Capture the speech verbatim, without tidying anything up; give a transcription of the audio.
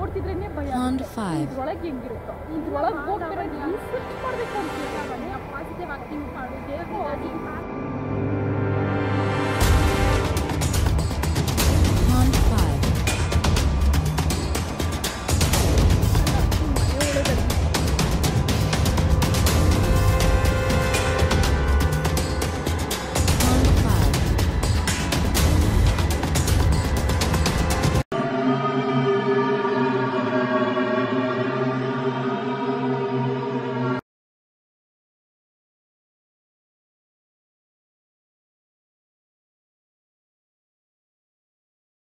ನೋಡ್ತಿದ್ರೇನೆ ಭಯ. Pond five. ಇದ್ರೊಳಗೆ ಹೆಂಗಿರುತ್ತೋ ಇದ್ರೊಳಗೆ ಹೋಗ್ತಾರೆ ರಿಸರ್ಚ್ ಮಾಡಬೇಕು ಅಂತ ಪಾಸಿಟಿವ್ ಆಗಿ ಥಿಂಕ್ ಮಾಡು ದೇವ್ರು